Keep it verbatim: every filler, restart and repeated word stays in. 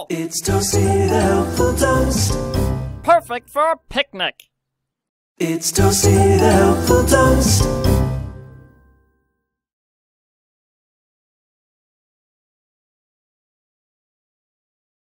helpful. It's Toasty the helpful toast. Perfect for a picnic. It's Toasty the helpful toast.